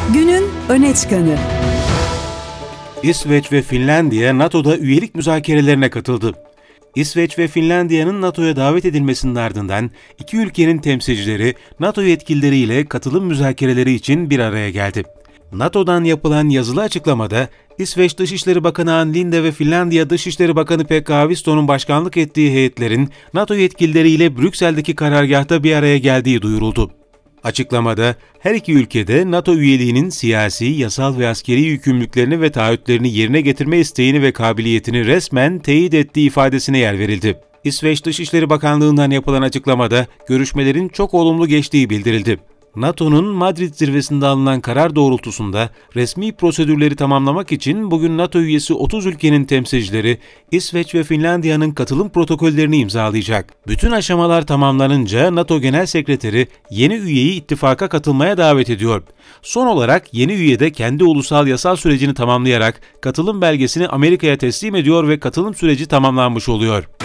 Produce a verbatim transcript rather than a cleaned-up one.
Günün öne çıkanı. İsveç ve Finlandiya NATO'da üyelik müzakerelerine katıldı. İsveç ve Finlandiya'nın NATO'ya davet edilmesinin ardından iki ülkenin temsilcileri NATO yetkilileriyle katılım müzakereleri için bir araya geldi. NATO'dan yapılan yazılı açıklamada, İsveç Dışişleri Bakanı Ann Linde ve Finlandiya Dışişleri Bakanı Pekka Haavisto'nun başkanlık ettiği heyetlerin NATO yetkilileriyle Brüksel'deki karargâhta bir araya geldiği duyuruldu. Açıklamada, her iki ülkede NATO üyeliğinin siyasi, yasal ve askeri yükümlülüklerini ve taahhütlerini yerine getirme isteğini ve kabiliyetini resmen teyit ettiği ifadesine yer verildi. İsveç Dışişleri Bakanlığı'ndan yapılan açıklamada, görüşmelerin çok olumlu geçtiği bildirildi. NATO'nun Madrid zirvesinde alınan karar doğrultusunda resmi prosedürleri tamamlamak için bugün NATO üyesi otuz ülkenin temsilcileri İsveç ve Finlandiya'nın katılım protokollerini imzalayacak. Bütün aşamalar tamamlanınca NATO Genel Sekreteri yeni üyeyi ittifaka katılmaya davet ediyor. Son olarak yeni üye de kendi ulusal yasal sürecini tamamlayarak katılım belgesini Amerika'ya teslim ediyor ve katılım süreci tamamlanmış oluyor.